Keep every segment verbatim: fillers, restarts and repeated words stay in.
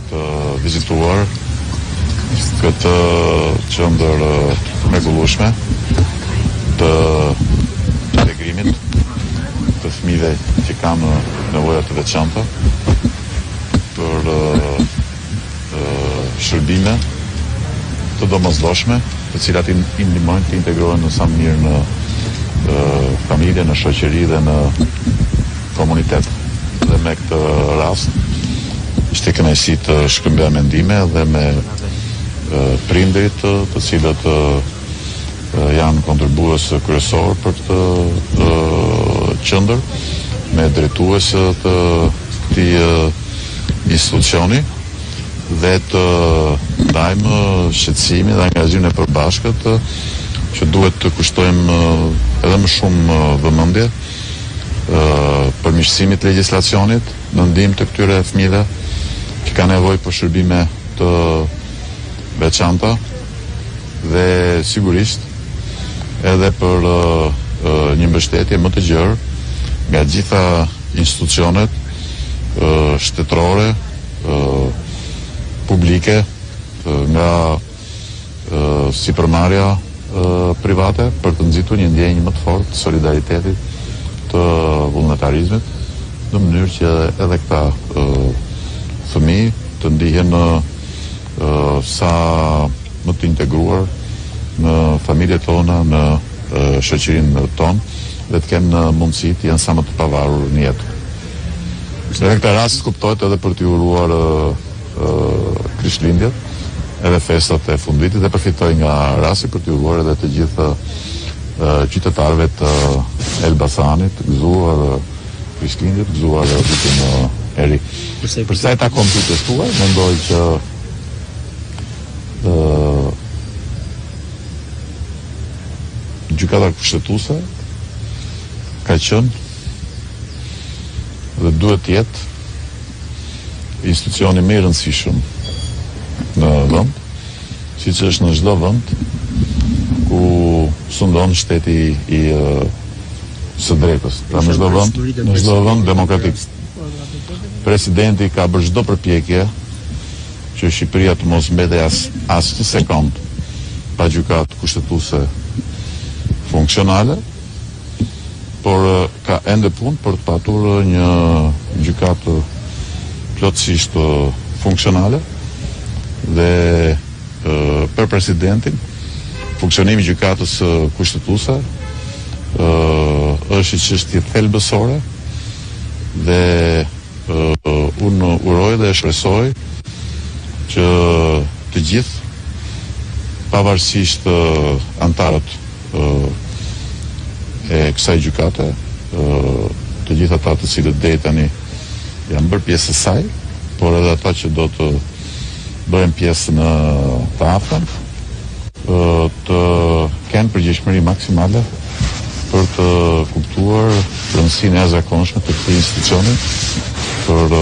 të vizituar këtë qendër mrekullueshme të integrimit të fëmijëve që kanë nevoja të veçanta për uh, uh, shërbime të domosdoshme, të cilat i ndihmojnë të integrohen në sa më mirë në uh, familje, në shoqëri dhe në komunitet. Dhe me këtë rast ishte kënaqësi të shkëmbej mendime dhe me uh, prindërit të, të cilët uh, janë kontribues kryesor për të uh, qendër, me drejtues të këtij uh, institucioni dhe të dajmë shqetësimin dhe angazhimin e përbashkët që duhet të kushtojmë edhe më shumë vëmendje përmirësimit legjislacionit në ndihmë të këtyre fëmijëve që kanë nevojë për shërbime të veçanta dhe sigurisht edhe për uh, një mbështetje më të gjerë nga gjitha institucionet uh, shtetërore, uh, publike, uh, nga uh, sipërmarrja uh, private për të nxitur një ndjenjë më të fortë të solidaritetit, të vullnetarizmit, në mënyrë që edhe këta uh, fëmijë të ndihen uh, sa më të integruar në familjet tona, në uh, shoqërinë tonë dhe të kenë uh, mundësi të jenë sa më të pavarur në jetë. Në këtë rast kuptohet edhe për t'i uruar uh, uh, Krishtlindjet, edhe festat e fundvitit dhe përfitoj nga rasti për t'i uruar edhe të gjithë uh, qytetarëve të Elbasanit, gëzuar uh, Krishtlindjet, gëzuar uh, vitin uh, e ri. Përsa e takon të testuar, mendoj që uh, gjykata kushtetuese ka qenë dhe duhet të jetë institucioni më i rëndësishëm në vend, siç është në çdo vend ku sundon shteti i uh, së drejtës, pra në çdo vend, në çdo vend demokratik. Presidenti ka bërë çdo përpjekje që Shqipëria të mos mbetej as as një sekond pa gjykatë kushtetuese funksionale, por ka ende punë për të patur një gjykatë plotësisht funksionale dhe e, për presidentin funksionimi i gjykatës kushtetuese është një çështje thelbësore dhe e, unë uroj dhe shpresoj që të gjithë pavarësisht antarët e kësaj gjykate, të gjithë ata të cilët deri tani janë bërë pjesë e saj, por edhe ata që do të bëhen pjesë në të afërm, të kenë përgjegjësi maksimale për të kuptuar rëndësinë e jashtëzakonshme të këtij institucioni për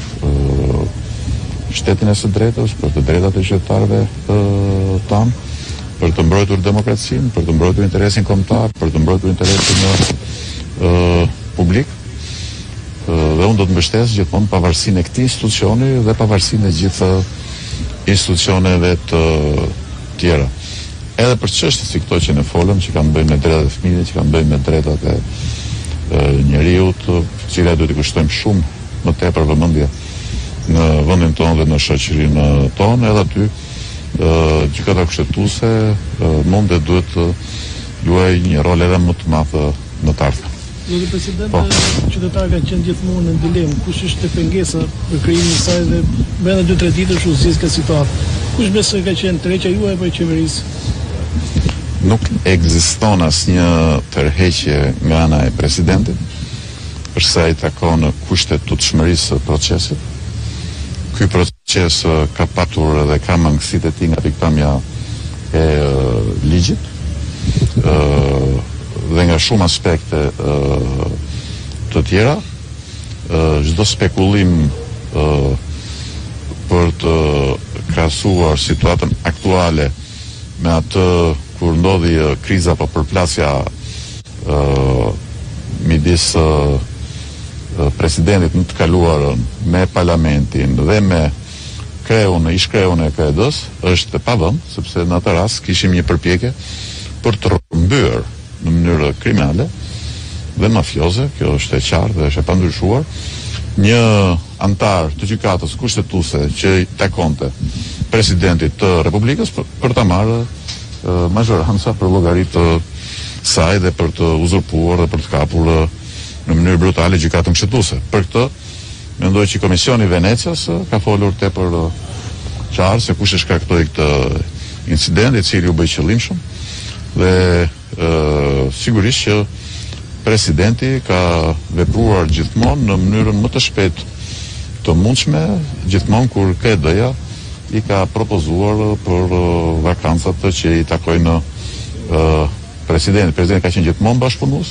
shtetin e së drejtës, për të drejtat e qytetarëve tanë, për të mbrojtur demokracinë, për të mbrojtur interesin kombëtar, për të mbrojtur interesin uh, publik. Uh, dhe unë do të mbështes gjithmonë pavarësinë e këtij institucioni dhe pavarësinë e gjithë institucioneve të tjera. Edhe për çështje si këto që ne folëm, që kanë bëjnë me drejtat e fëmijëve, që kanë bëjnë me drejtat e uh, njeriut, të cilat duhet i kushtojmë shumë më tepër vëmendje në vendin tonë dhe në shoqërinë tonë, edhe aty Uh, gjykata kushtetuese uh, mund dhe duhet të uh, luaj një rol edhe më të madh në të ardhmen. Zoti President, po. Qytetarët kanë qenë gjithmonë në dilemë, kush është pengesa për krijimin e saj dhe brenda dy tre ditësh u zgjidh këtë situatë. Kush besoj ka qenë tërheqja juaj apo e qeverisë? Nuk ekziston asnjë tërheqje nga ana e presidentit, për sa i takon kushtetutshmërisë së procesit. Ky proces uh, ka patur dhe ka mangësitë e tij nga pikpamja e uh, ligjit uh, dhe nga shumë aspekte uh, të tjera. Çdo uh, spekullim uh, për të krahasuar situatën aktuale me atë kur ndodhi uh, kriza apo përplasja uh, midis uh, presidentit në të kaluarën me parlamentin dhe me kreun, ish kreun e K E D-s është pa vend, sepse në atë rast kishim një përpjekje për të rrëmbyer në mënyrë kriminale dhe mafioze, kjo është e qartë dhe është e pandryshuar, një antar të gjykatës kushtetuese që i takonte presidentit të Republikës për, për ta marrë uh, majoranca për llogaritë të saj dhe për të uzurpuar dhe për të kapur uh, në mënyrë brutale gjykatën kushtetuese. Për këtë mendoj që Komisioni i Venecias uh, ka folur tepër uh, qartë se kush e shkaktoi këtë incident, i cili u bë qëllimshëm dhe uh, sigurisht që presidenti ka vepruar gjithmonë në mënyrën më të shpejtë të mundshme, gjithmonë kur K E D-ja i ka propozuar për uh, vakancat të që i takojnë uh, presidenti. Presidenti ka qenë gjithmonë bashkëpunues.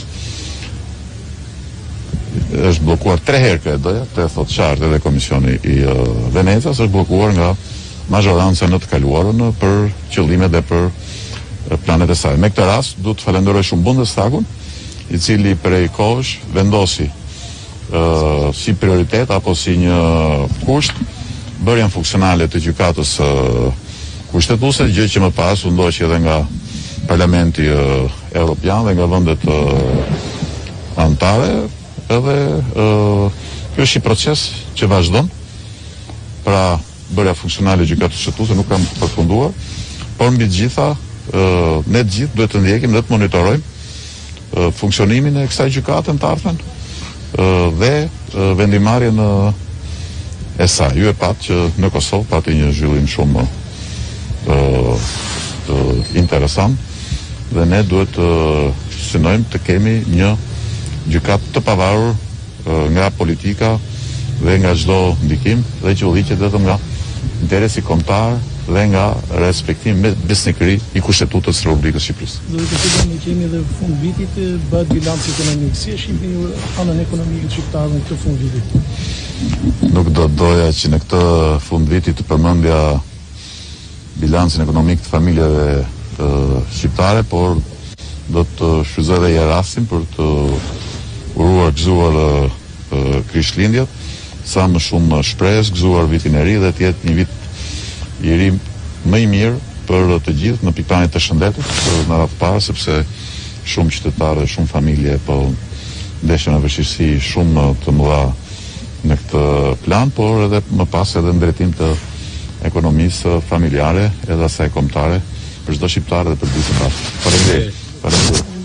Është bllokuar tre herë K E D-ja, të thot qartë edhe Komisioni i uh, Venecias, është bllokuar nga majoranca në të kaluarën për qëllime dhe për uh, planet e saj. Me këtë rast, du të falenderoj shumë Bundestagun, i cili prej kohësh vendosi uh, si prioritet apo si një kusht bërjen funksionale të gjykatës uh, kushtetuese, gjë që më pas u ndoqi edhe nga Parlamenti uh, Evropian dhe nga vendet uh, anëtare, edhe uh, kjo është një proces që vazhdon. Pra bërja funksionale e gjykatës kushtetuese nuk kam përfunduar, por mbi të gjitha uh, ne të gjithë duhet të ndjekim dhe të monitorojmë Uh, funksionimin e kësaj gjykate në të ardhmen uh, dhe uh, vendimarrjen uh, e saj. Ju e pat që në Kosovë pati një zhvillim shumë uh, uh, interesant dhe ne duhet të uh, synojmë të kemi një gjykatë të pavarur uh, nga politika dhe nga çdo ndikim dhe që udhëhiqet vetëm nga interesi kombëtar dhe nga respektim me besnikëri i Kushtetutës së Republikës së Shqipërisë. Do të thotë ne kemi edhe fund vitit bëhet bilanc ekonomik. Si është një anën ekonomike shqiptare në këtë fund viti? Nuk do doja që në këtë fund viti të përmendja bilancin ekonomik të familjeve të shqiptare, por do të shfrytëzoj edhe një rastin për të uruar gëzuar Krishtlindjet, sa më shumë shpresë, gëzuar vitin e ri dhe të jetë një vit i ri më i mirë për të gjithë në pikpamje të shëndetit në radhë parë, sepse shumë qytetarë, shumë familje po ndeshen në vështirësi shumë të mëdha në këtë plan, por edhe më pas edhe në drejtim të ekonomisë familjare edhe asaj kombëtare për çdo shqiptar dhe për gjithë shqiptarët. Faleminderit. Faleminderit.